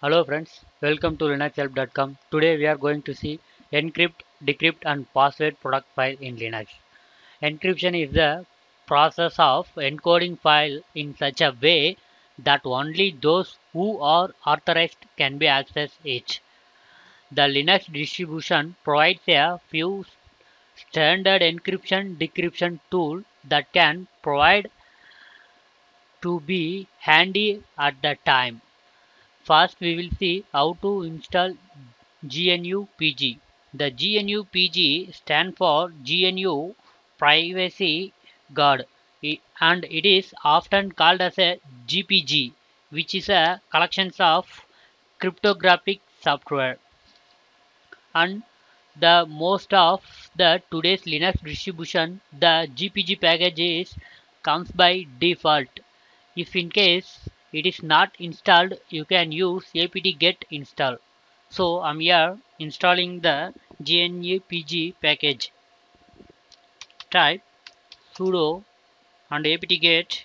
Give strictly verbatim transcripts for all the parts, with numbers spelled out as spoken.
Hello friends, welcome to linux help dot com. Today we are going to see encrypt, decrypt and password product file in Linux. Encryption is the process of encoding file in such a way that only those who are authorized can be accessed it. The Linux distribution provides a few standard encryption decryption tools that can provide to be handy at the time. First we will see how to install G N U P G. The G N U P G stands for G N U Privacy Guard and it is often called as a G P G, which is a collection of cryptographic software. And the most of the today's Linux distribution, the G P G package is comes by default. If in case it is not installed, you can use apt get install. So I'm here installing the G N U P G package. Type sudo and apt get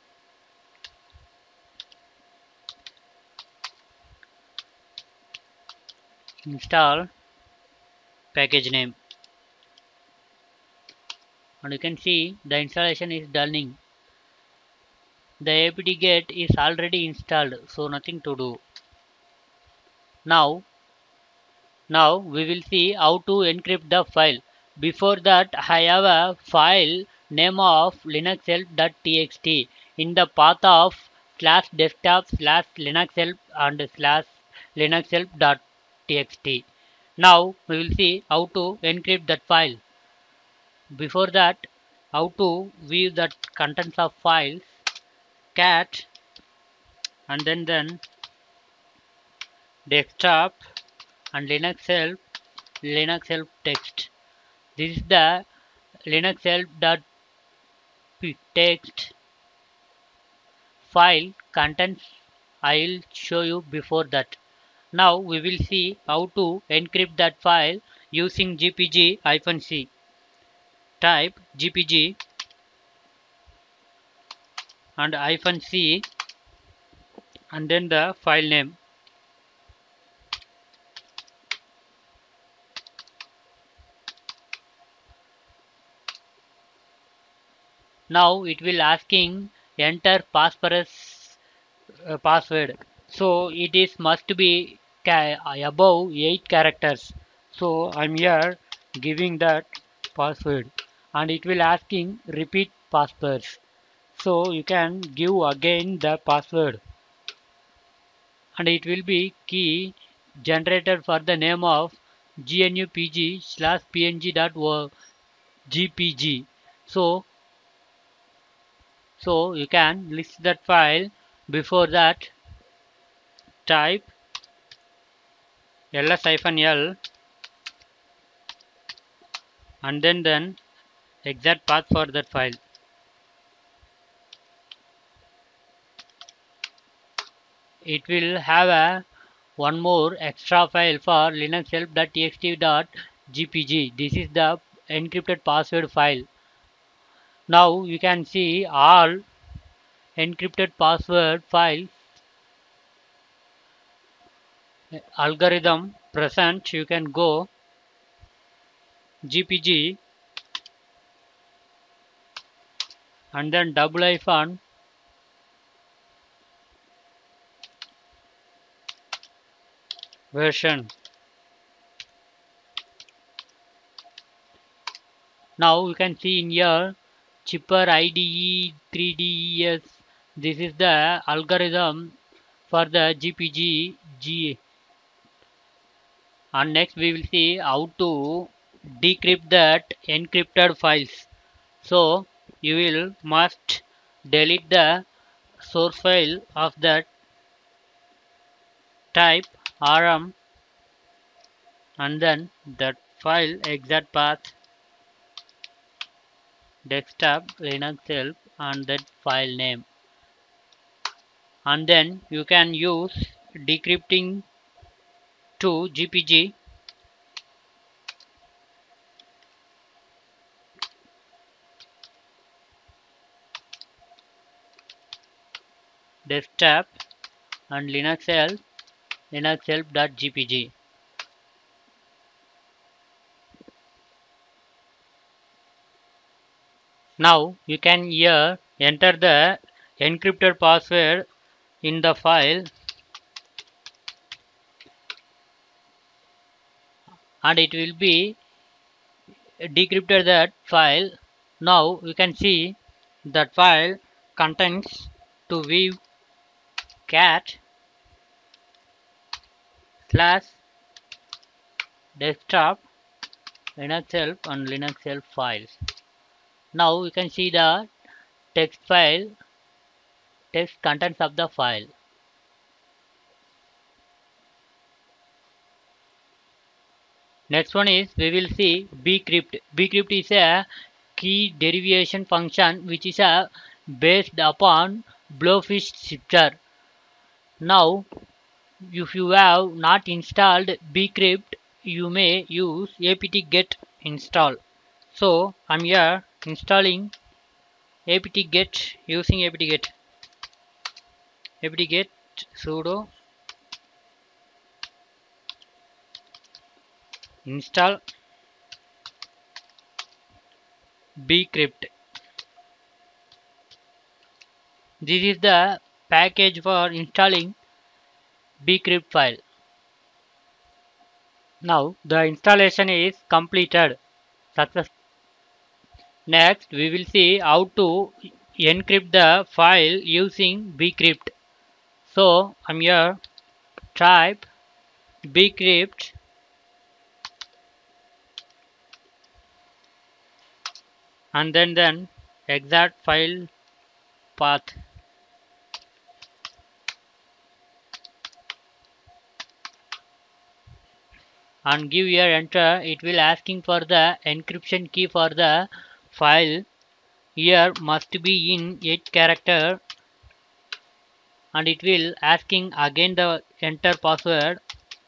install package name, and you can see the installation is done. The apt get is already installed, so nothing to do. Now, now we will see how to encrypt the file. Before that, I have a file name of linuxhelp.txt in the path of slash desktop slash linuxhelp and slash linuxhelp.txt. Now we will see how to encrypt that file. Before that, how to view the contents of files. Cat and then then desktop and linux help linux help text. This is the linux help.text file contents I will show you before that. Now we will see how to encrypt that file using G P G-C. Type G P G and hyphen C and then the file name. Now it will asking enter passparas uh, password. So it is must be above eight characters. So I'm here giving that password and it will asking repeat passwords. So you can give again the password and it will be key generated for the name of gnupg slash png.gpg. So so you can list that file. Before that, type ls-l and then then exact path for that file. It will have a one more extra file for linuxhelp.txt.gpg. This is the encrypted password file. Now you can see all encrypted password files algorithm present. You can go gpg and then double hyphen version. Now you can see in here chipper I D E three D E S. This is the algorithm for the G P G G. And next we will see how to decrypt that encrypted files. So you will must delete the source file of that. Type rm and then that file exact path desktop linux help and that file name, and then you can use decrypting to G P G desktop and linux help linuxhelp.gpg. Now you can here enter the encrypted password in the file and it will be decrypted that file. Now you can see that file contains to view cat slash desktop Linux help and Linux help files. Now you can see the text file, text contents of the file. Next one is we will see bcrypt. Bcrypt is a key derivation function which is a based upon blowfish shifter. Now if you have not installed bcrypt, you may use apt get install. So I'm here installing apt get using apt get apt get sudo install bcrypt. This is the package for installing bcrypt file. Now the installation is completed successfully. Next we will see how to encrypt the file using bcrypt. So I'm here type bcrypt and then then exact file path and give here enter. It will asking for the encryption key for the file. Here must be in eight character and it will asking again the enter password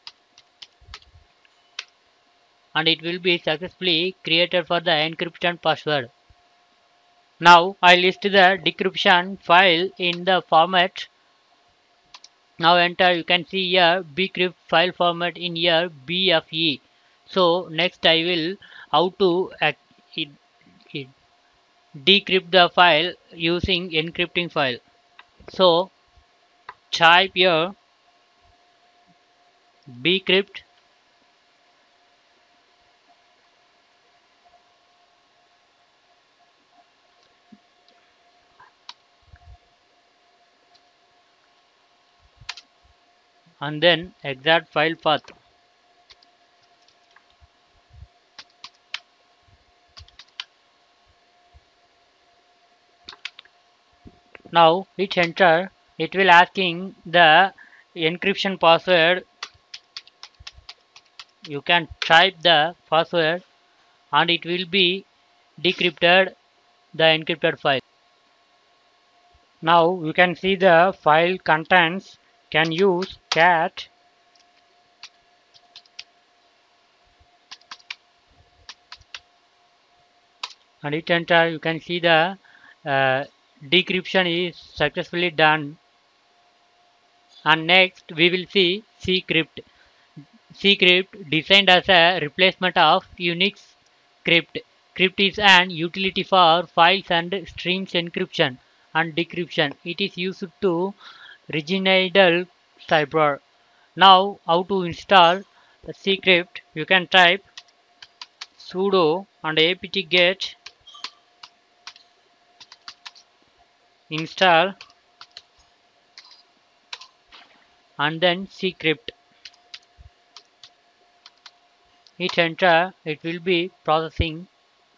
and it will be successfully created for the encryption password. Now I list the decryption file in the format. Now enter. You can see here bcrypt file format in here B F E. So next I will how to uh, it, it decrypt the file using encrypting file. So type here bcrypt and then exact file path. Now hit enter. It will asking the encryption password. You can type the password and it will be decrypted the encrypted file. Now you can see the file contents. Can use cat and hit enter. You can see the uh, decryption is successfully done. And next we will see ccrypt. Ccrypt designed as a replacement of Unix crypt. Crypt is an utility for files and streams encryption and decryption. It is used to regional cyber. Now how to install the ccrypt? You can type sudo and apt get install and then ccrypt. Hit enter. It will be processing.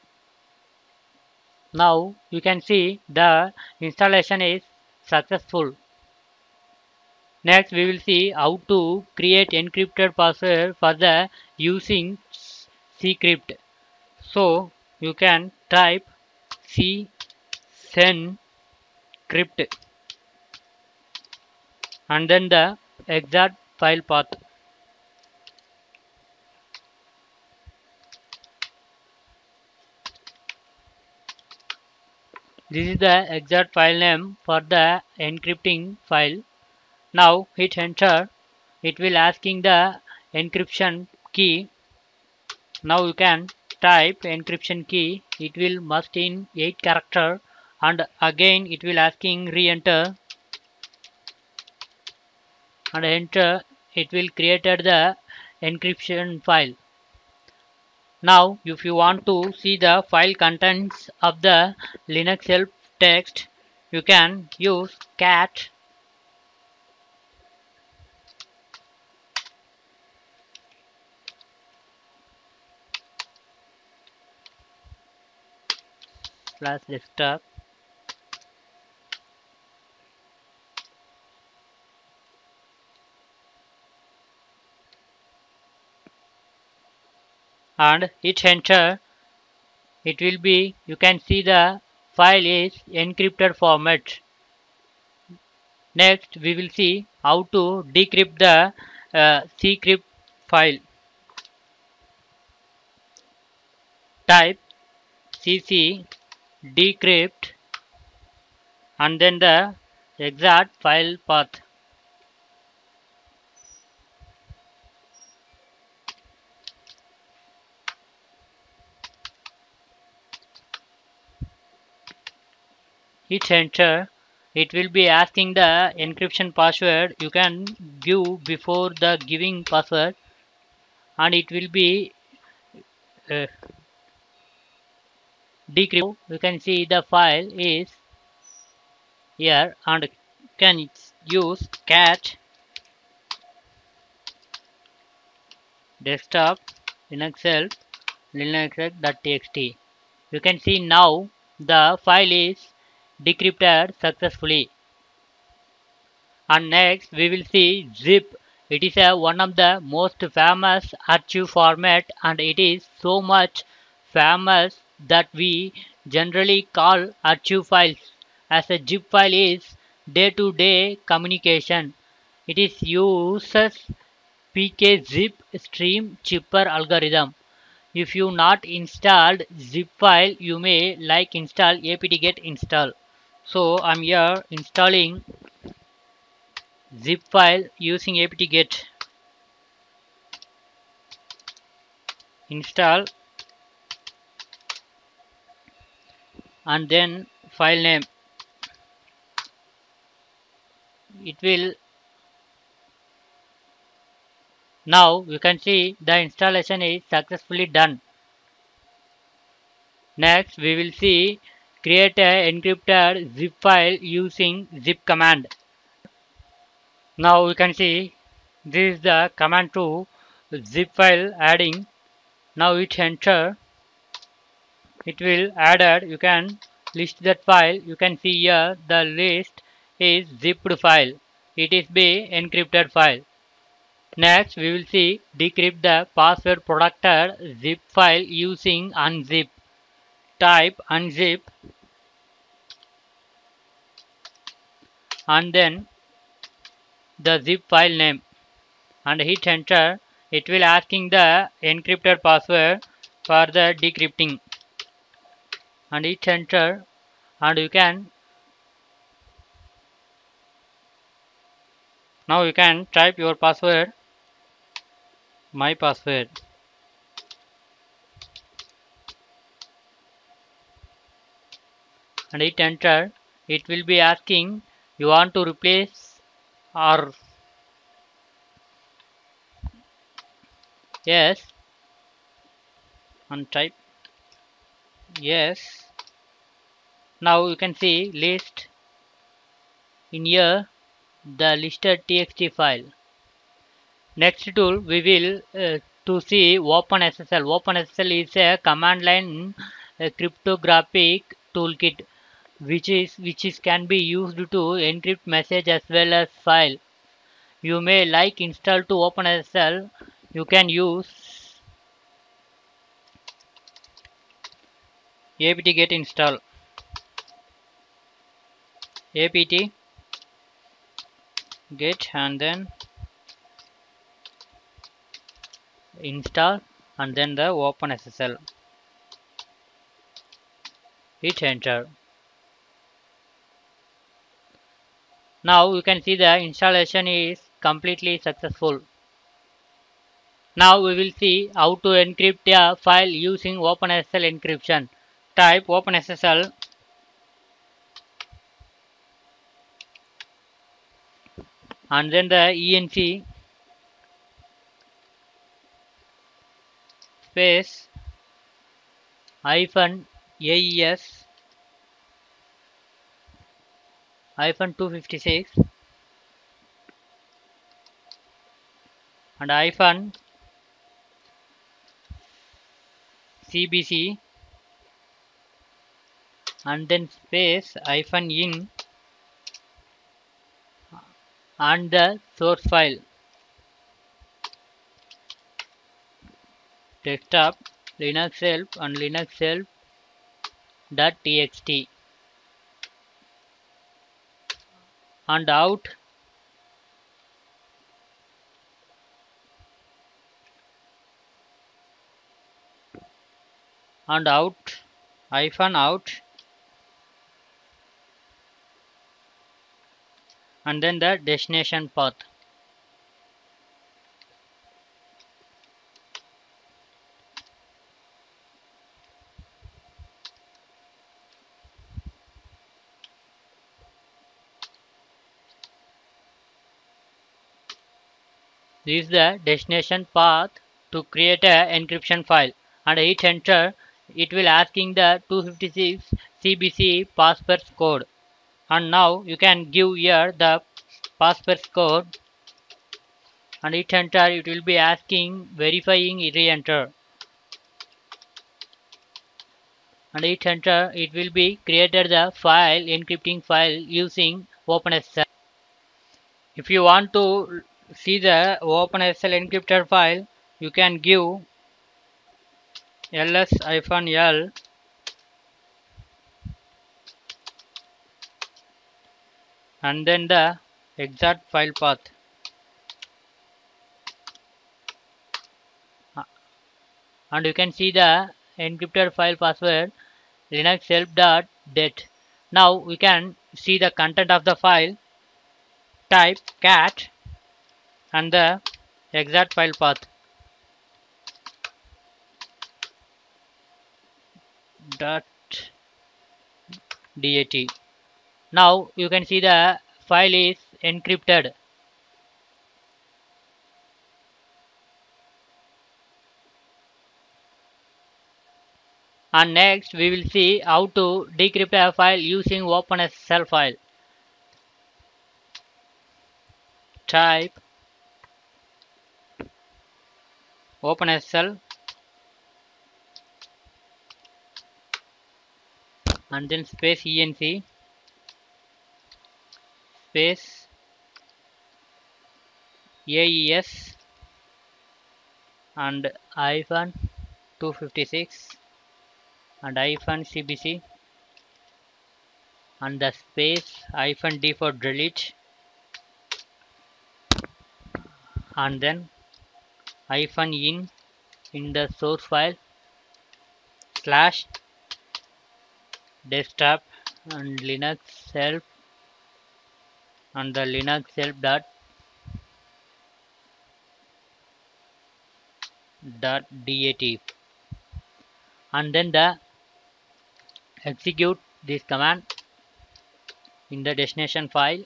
Now you can see the installation is successful. Next we will see how to create encrypted password for the using ccrypt. So you can type c sen crypt and then the exact file path. This is the exact file name for the encrypting file. Now hit enter. it will asking the encryption key. Now you can type encryption key. It will must in eight character, and again it will asking re-enter and enter. It will created the encryption file. Now if you want to see the file contents of the Linux help text, you can use cat slash desktop and hit enter. It will be, you can see the file is encrypted format. Next we will see how to decrypt the uh, ccrypt file. Type cc decrypt and then the exact file path. Hit enter. It will be asking the encryption password. You can give before the giving password, and it will be uh, decrypt. You can see the file is here, and can use cat desktop linux help linux.txt. You can see now the file is decrypted successfully. And next we will see zip. It is a, one of the most famous archive format, and it is so much famous that we generally call archive files, as a zip file is day-to-day communication. It is uses pkzip stream chipper algorithm. If you not installed zip file, you may like install apt-get install. So I'm here installing zip file using apt-get install, and then file name. It will, now you can see the installation is successfully done. Next we will see create a encrypted zip file using zip command. Now you can see this is the command to zip file adding. Now hit enter. It will added. You can list that file. You can see here the list is zipped file. It is be encrypted file. Next we will see decrypt the password protected zip file using unzip. Type unzip and then the zip file name and hit enter. It will asking the encrypted password for the decrypting and hit enter, and you can now you can type your password, my password, and hit enter. It will be asking you want to replace or yes, and type yes. Now you can see list in here the listed txt file. Next tool we will uh, to see OpenSSL. OpenSSL is a command line uh, cryptographic toolkit which is which is can be used to encrypt message as well as file. You may like install to OpenSSL. You can use apt-get install, apt-get, and then install and then the OpenSSL. Hit enter. Now you can see the installation is completely successful. Now we will see how to encrypt a file using OpenSSL encryption. Type OpenSSL and then the E N C space hyphen A E S hyphen two fifty-six and hyphen C B C and then space hyphen in and the source file desktop Linux help and Linux help dot txt and out and out hyphen out and then the destination path. This is the destination path to create a encryption file and hit enter. It will asking the two fifty-six C B C passphrase code and now you can give here the passphrase code and hit enter. It will be asking verifying re-enter and hit enter. It will be created the file encrypting file using OpenSSL. If you want to see the OpenSSL encrypted file, you can give ls-l and then the exact file path and you can see the encrypted file password linux help dot det. Now we can see the content of the file. Type cat and the exact file path dot dat. Now you can see the file is encrypted. And next we will see how to decrypt a file using OpenSSL file. Type OpenSSL and then space E N C space A E S and hyphen two fifty-six and hyphen C B C and the space hyphen D for delete and then hyphen in in the source file slash desktop and Linux help and the Linux help dot dot dat and then the execute this command in the destination file.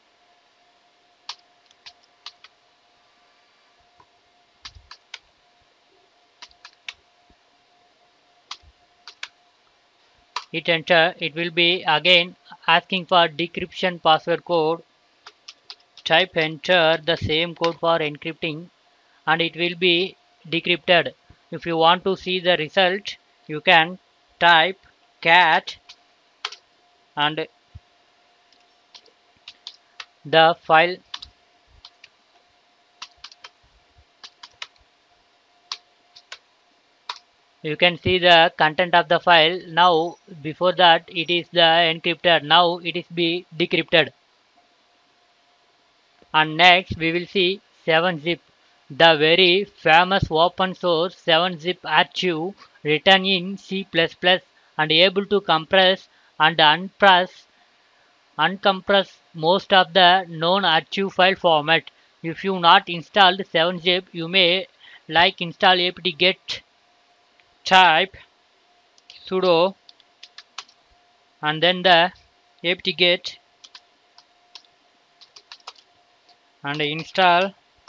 Hit enter. It will be again asking for decryption password code. Type enter the same code for encrypting and it will be decrypted. If you want to see the result, you can type cat and the file you can see the content of the file. Now before that it is the encrypted, now it is be decrypted. And next we will see seven zip, the very famous open source seven zip archive written in C plus plus and able to compress and unpress uncompress most of the known archive file format. if you not installed seven zip, you may like install apt get type sudo and then the apt get and install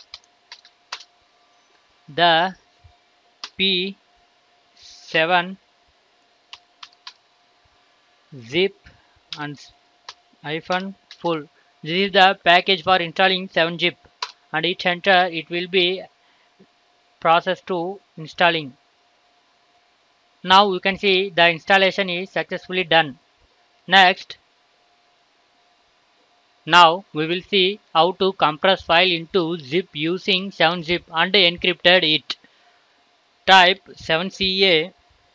the p seven zip and hyphen full. This is the package for installing seven zip, and hit enter. It will be processed to installing. Now you can see the installation is successfully done. Next, now we will see how to compress file into zip using seven zip and encrypted it. Type seven C A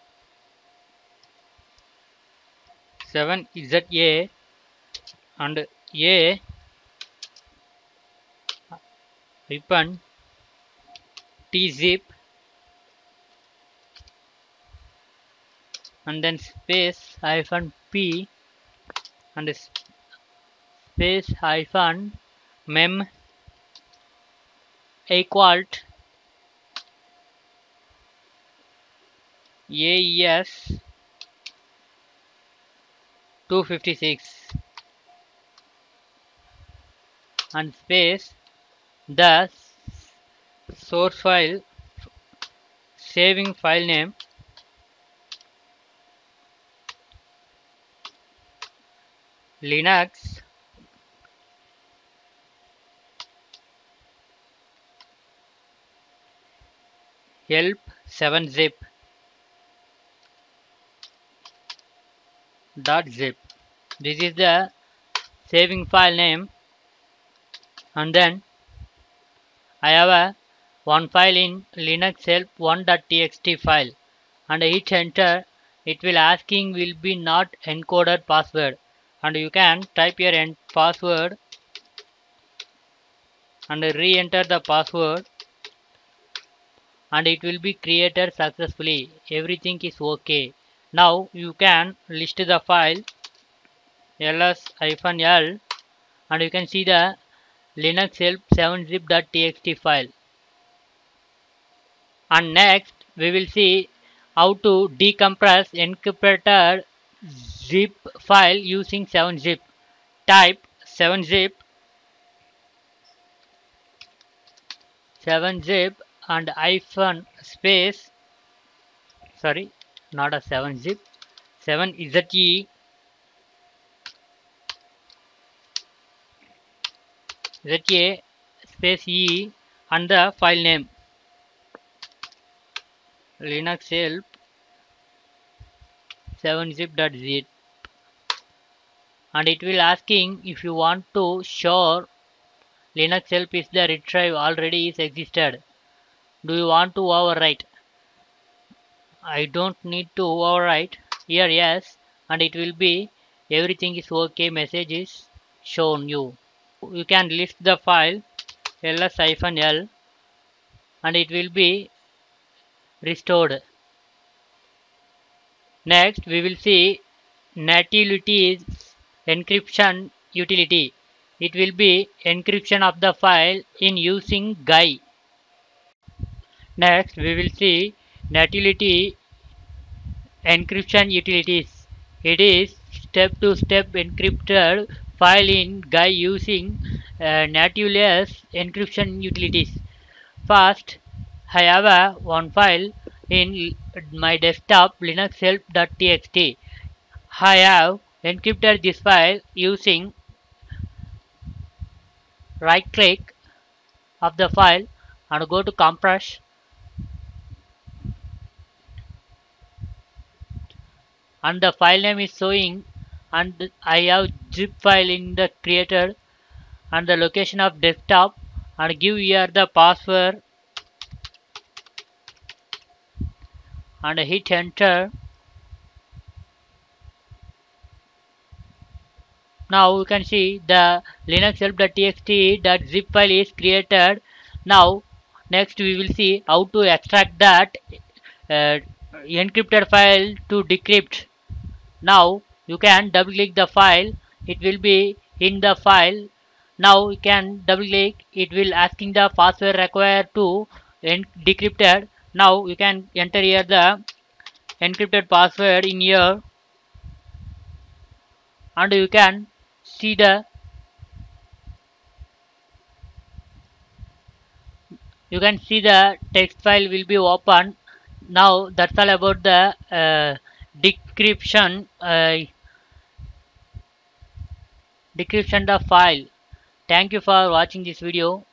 seven Z A and A hyphen tzip and then space hyphen p and space hyphen mem equalt A E S two fifty-six and space the source file saving file name Linux help seven zip dot zip. This is the saving file name, and then I have a one file in Linux help one dot t x t file, and I hit enter. It will asking will be not encoded password, and you can type your end password and re-enter the password, and it will be created successfully. Everything is okay. Now you can list the file ls-l and you can see the Linux help seven zip dot t x t file. And next we will see how to decompress encrypted zip file using seven zip. Type seven zip seven zip and hyphen space sorry not a seven zip seven ze za space e and the file name Linux help seven zip dot zip, and it will asking if you want to show Linux help is the retrieve already is existed. Do you want to overwrite? I don't need to overwrite. Here yes, and it will be everything is okay message is shown you. You can list the file ls-l and it will be restored. Next we will see natility's encryption utility. It will be encryption of the file in using G U I. Next we will see natility encryption utilities. It is step to step encrypted file in G U I using uh, natively encryption utilities. First, I have a one file in my desktop linux help dot t x t. I have encrypted this file using right click of the file and go to compress and the file name is showing, and I have zip file in the creator and the location of desktop, and give here the password and hit enter. Now you can see the linux help dot t x t that zip file is created. Now next we will see how to extract that uh, encrypted file to decrypt. Now you can double click the file, it will be in the file. Now you can double click, it will asking the password required to decrypted. Now you can enter here the encrypted password in here, and you can see the you can see the text file will be open. Now that's all about the uh, decryption uh, decryption the file. Thank you for watching this video.